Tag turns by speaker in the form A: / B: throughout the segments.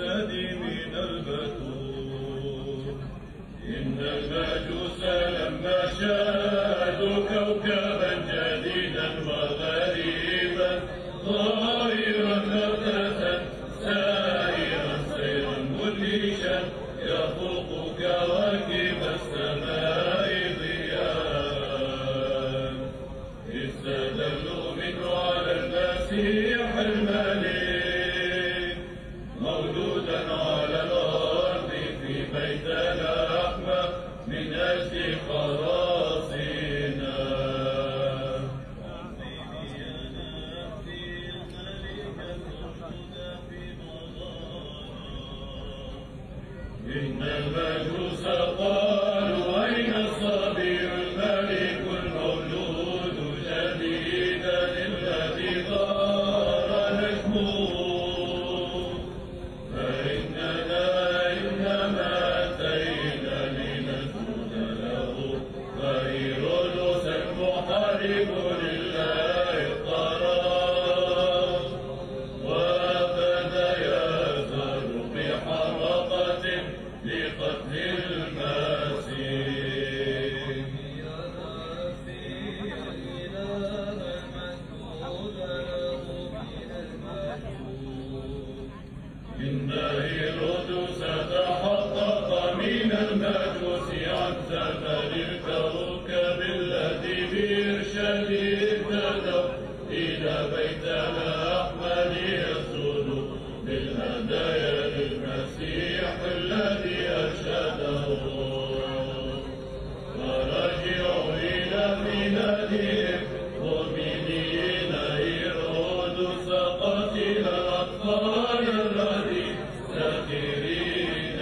A: المهتدي من البتول. إن المجوس لما شاهدوا كوكبا جديدا وغريبا ظاهرا نفسا سائرا سيرا مدهشا يفوق كواكب السماء ضياء، استدلوا منه على المسيح الملك مولودا على الأرض في بيت لحمة من أجل خلاصنا. إن المجوس قالوا أين الصبي الملك المولود جديدا الذي ظهر نجمه، فإننا إنما أتينا لنسجد له، فهيرودس المحارب لله اضطرب وأخذ يزهر بحرقة لقتل المسيح. إن هيرودس تحقق من المجوس عزم للكوكب الذي بإرشاده اهتدوا إلى بيت الأحمد يسجدوا بالهدايا للمسيح الذي أرشده، فرجعوا إلى بلادهم مؤمنين. هيرودس قتل الأطفال الذي ساخرين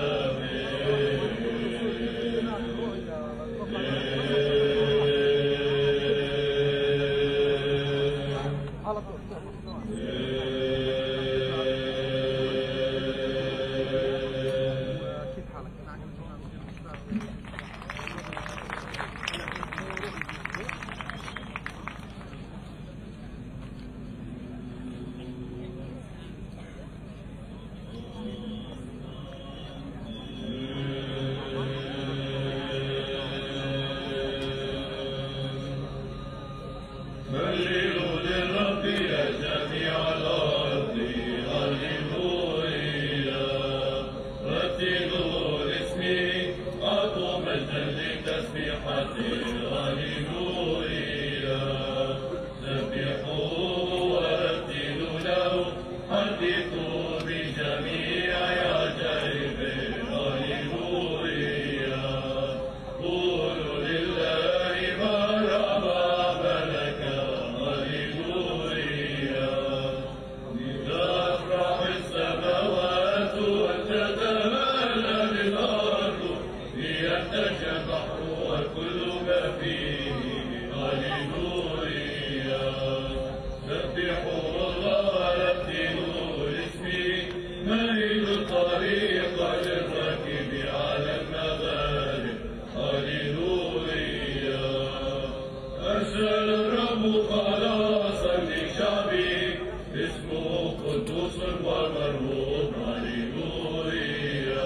A: هللوا للرب يا جميع الأرض، هللويا، رتلوا لاسمه، أعطوا مجدا لتسبيحته، هللويا، سبحوا ورتلوا له، حدثوا بجميع عجائبه، هللويا، قولوا لله مرحبا ملك، هللويا، لتفرح السماوات وتتهلل الأرض، ليرتج البحر وكل ما فيه، هللويا، سبحوا الله، رتلوا لاسمه، مهدوا الطريق للراكب على المغارب، هللويا، أرسل الرب خلاصا لشعبه، اسمه قدوس ومرهوب، هللويا،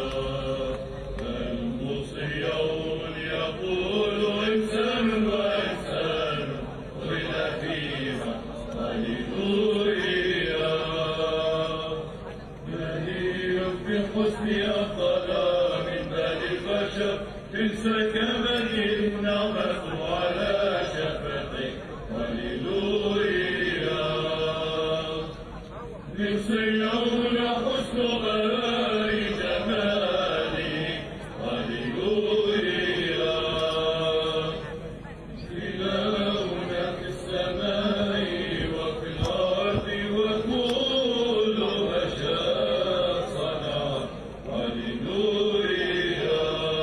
A: المصيون يقول إنسان وإنسان ولد فيها، هللويا، مهيء بحسن الظلام من بال البشر، انسكبت النعمة على شفتيه، هللويا، من صيون حسن غار جماله، هللويا، إلهنا في السماء وفي الأرض وكل ما شاء صنع، هللويا،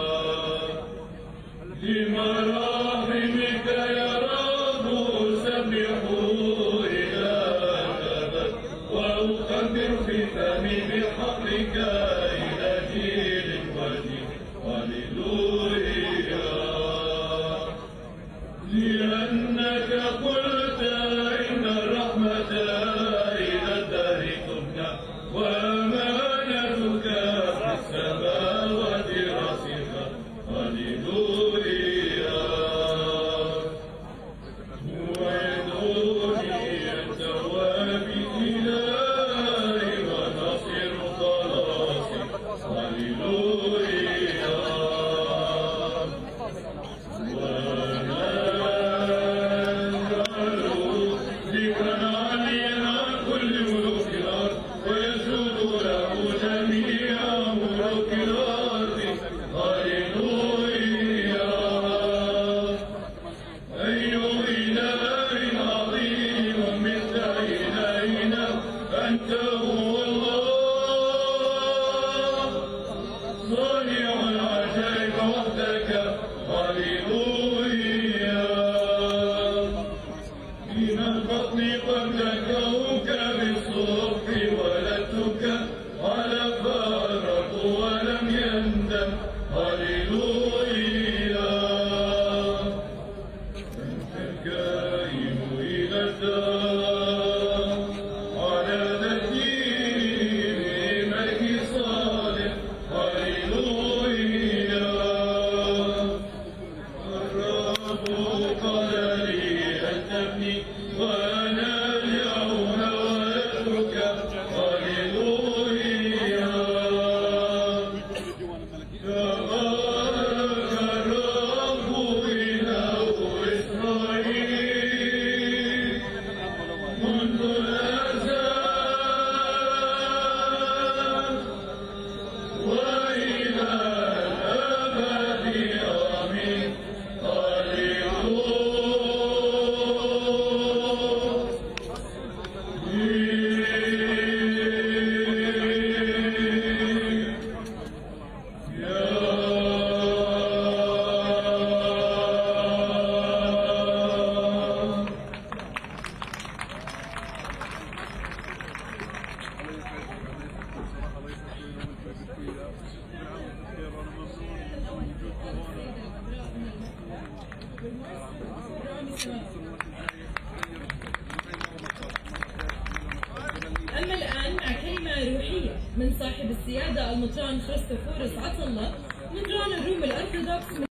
A: لمراحمك يا رب سبحوا إلى الأبد، وأخبر في فمي بحقك إلى جيل وجيل، هللويا، لأنك قلت إن الرحمة إلى الدار تبنى، وأمانة السماوات راسخة هللويا هو يدعوني التواب إلهي ونصير خلاصي هللويا ذكرا عليا عن كل ملوك الأرض ويسود له جميع ملوك الأرض هللويا أي إله عظيم مثل إلهنا أنت هو الله صانع العجائب وحدك هللويا من البطن قد ذكروك بالصبح ولدتك على فرق ولم يندم هللويا أنت الكائن إلى الدار على نجيب ملك صالح هللويا الرب قال لي أن تبني وأنا اليوم ولدتك هللويا تبارك الرب إله إسرائيل منذ الأزل وإلى الأبد آمين
B: أما الآن مع كلمة روحية من صاحب السيادة المطران كريستوفورس عطلة مطران الروم الأرثوذكس.